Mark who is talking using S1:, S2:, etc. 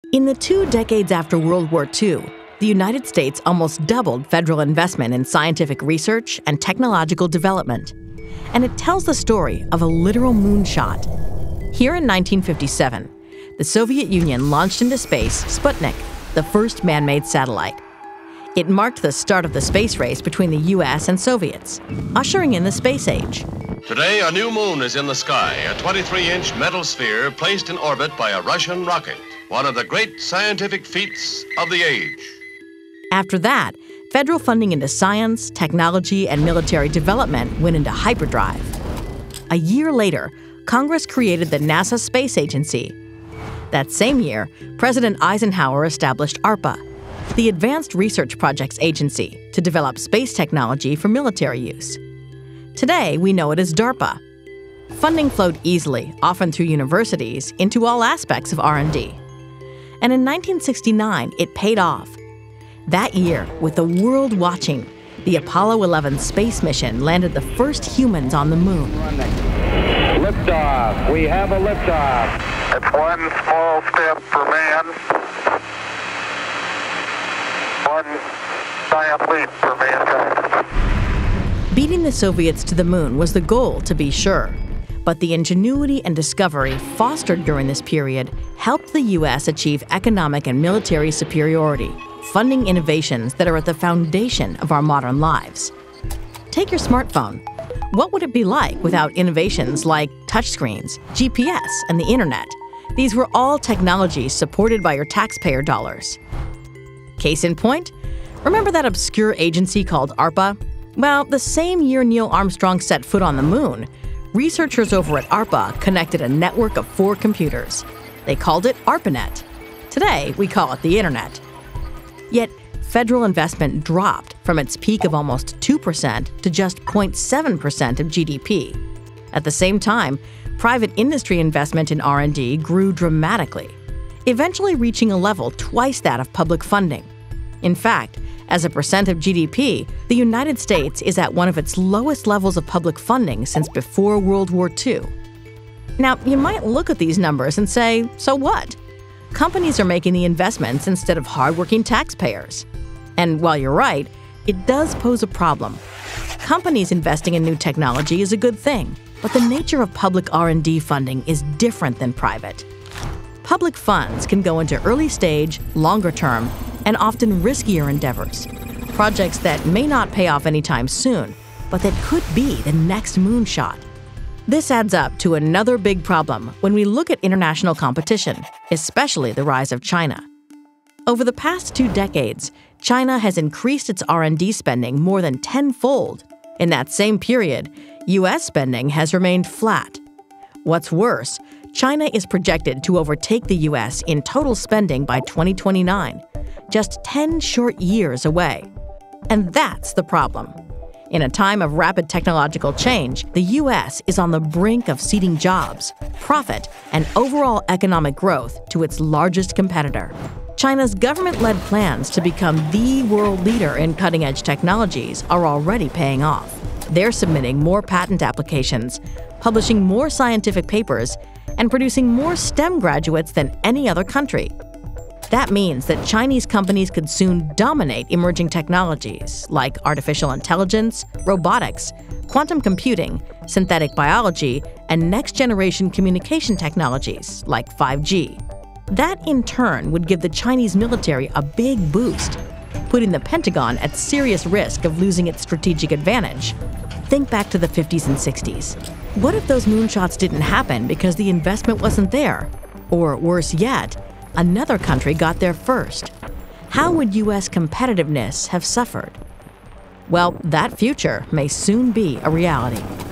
S1: In the 2 decades after World War II, the United States almost doubled federal investment in scientific research and technological development. And it tells the story of a literal moonshot. Here in 1957, the Soviet Union launched into space Sputnik, the first man-made satellite. It marked the start of the space race between the US and Soviets, ushering in the space age.
S2: Today, a new moon is in the sky, a 23-inch metal sphere placed in orbit by a Russian rocket, one of the great scientific feats of the age.
S1: After that, federal funding into science, technology, and military development went into hyperdrive. A year later, Congress created the NASA Space Agency. That same year, President Eisenhower established ARPA, the Advanced Research Projects Agency, to develop space technology for military use. Today, we know it as DARPA. Funding flowed easily, often through universities, into all aspects of R&D. And in 1969, it paid off. That year, with the world watching, the Apollo 11 space mission landed the first humans on the moon.
S3: Liftoff. We have a liftoff.
S4: It's one small step for man, one giant leap for mankind.
S1: Beating the Soviets to the moon was the goal, to be sure. But the ingenuity and discovery fostered during this period helped the U.S. achieve economic and military superiority, funding innovations that are at the foundation of our modern lives. Take your smartphone. What would it be like without innovations like touchscreens, GPS, and the internet? These were all technologies supported by your taxpayer dollars. Case in point, remember that obscure agency called ARPA? Well, the same year Neil Armstrong set foot on the moon, researchers over at ARPA connected a network of 4 computers. They called it ARPANET. Today, we call it the Internet. Yet, federal investment dropped from its peak of almost 2% to just 0.7% of GDP. At the same time, private industry investment in R&D grew dramatically, eventually reaching a level twice that of public funding. In fact, as a percent of GDP, the United States is at one of its lowest levels of public funding since before World War II. Now, you might look at these numbers and say, so what? Companies are making the investments instead of hardworking taxpayers. And while you're right, it does pose a problem. Companies investing in new technology is a good thing, but the nature of public R&D funding is different than private. Public funds can go into early-stage, longer-term, and often riskier endeavors, projects that may not pay off anytime soon, but that could be the next moonshot. This adds up to another big problem when we look at international competition, especially the rise of China. Over the past 2 decades, China has increased its R&D spending more than tenfold. In that same period, U.S. spending has remained flat. What's worse, China is projected to overtake the U.S. in total spending by 2029, just 10 short years away. And that's the problem. In a time of rapid technological change, the U.S. is on the brink of ceding jobs, profit, and overall economic growth to its largest competitor. China's government-led plans to become the world leader in cutting-edge technologies are already paying off. They're submitting more patent applications, publishing more scientific papers, and producing more STEM graduates than any other country. That means that Chinese companies could soon dominate emerging technologies like artificial intelligence, robotics, quantum computing, synthetic biology, and next-generation communication technologies like 5G. That, in turn, would give the Chinese military a big boost, putting the Pentagon at serious risk of losing its strategic advantage. Think back to the 50s and 60s. What if those moonshots didn't happen because the investment wasn't there? Or worse yet, another country got there first. How would U.S. competitiveness have suffered? Well, that future may soon be a reality.